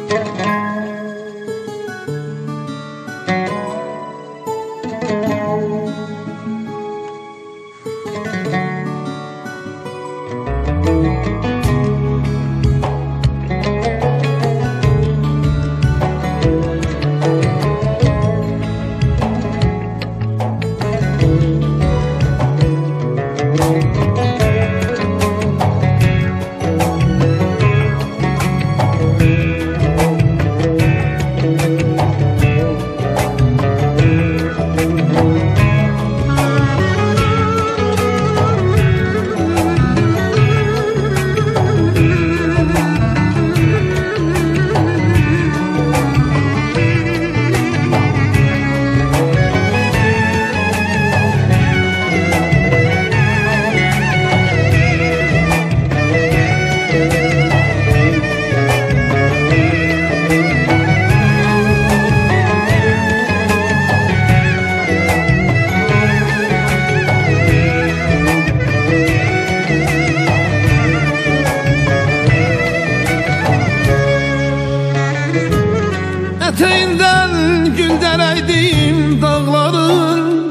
Eteğinden güldereydim dağların,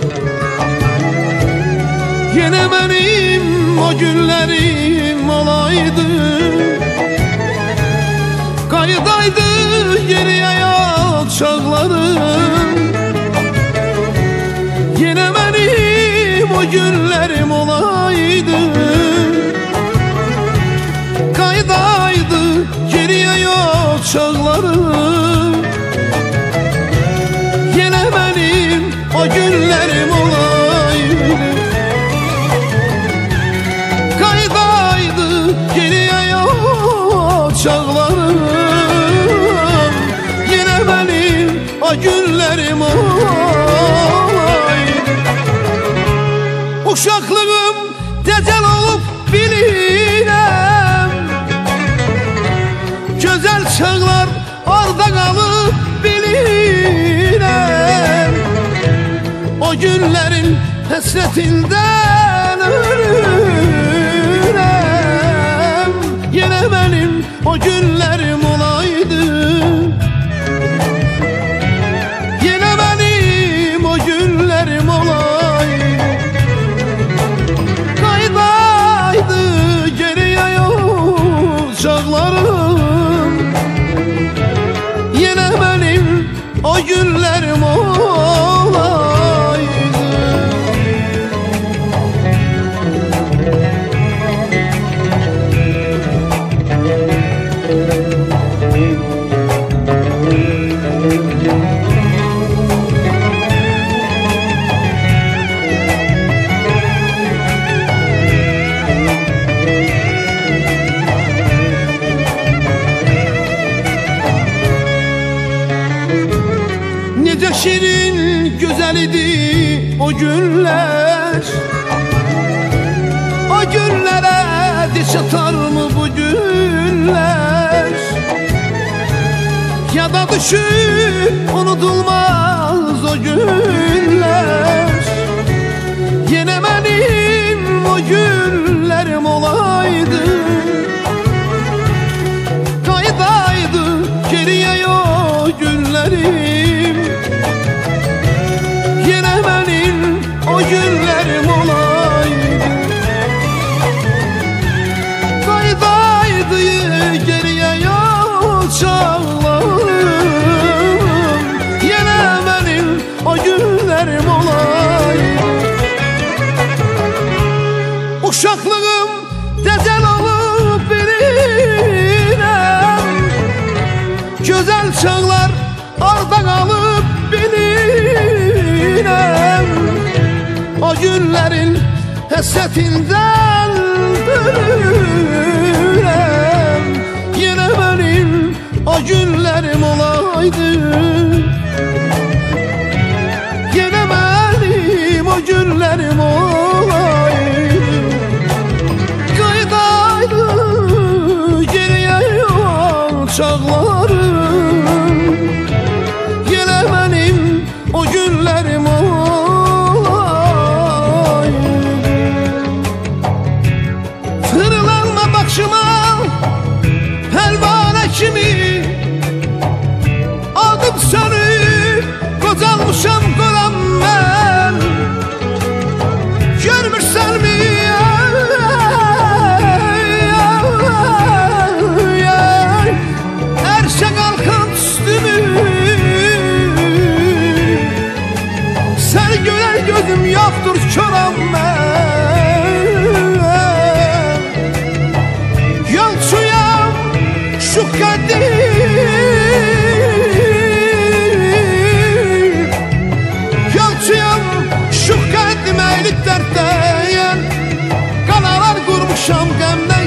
yine benim o günlerim olaydı. Kaydaydı geriye yol çağlarım, yine benim o günlerim olaydı. Kaydaydı geriye yol çağlarım, yine benim o günlerim olaydı. Kaydaydı geriye yol çağlarım, yine benim o günlerim olaydı. Uşaklığım tecel olup bilirəm, güzel çağlar orada kalıp bilirəm. O günlerin hasretinden ölürəm, yine benim o günlerim olaydı. Yine benim o günlerim olaydı. Kaydaydı geriye yol çağlarım, yine benim o günlerim olaydı. Necə şirin güzel idi o günler, o günlere diş atar mı bu günler? Ya da düşür unutulmaz o günler, yine benim o günlerim olaydı. Kaydaydı geriye o günlerim, yine benim o günlerim olaydı. Kaydaydı geriye yol çağlarım, yine benim o günlerim olaydı. Uşaklığım tecel olup bilirəm, güzel çağlar orada kalıp bilirəm. O günlerin hasretinden ölürəm, yine benim o günlerim olaydı. Yine benim o günlerim olaydı. Kaydaydı geriye yol çağlarım, yine benim o günlerim olaydı. Fırlanma bakşıma pervane kimi,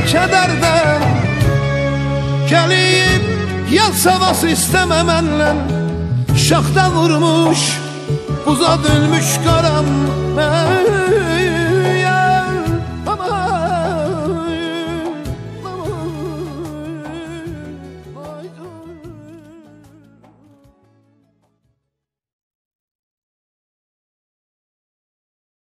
kederden. Gelip yel savası istememenle şaxta vurmuş, buza dönmüş qaram.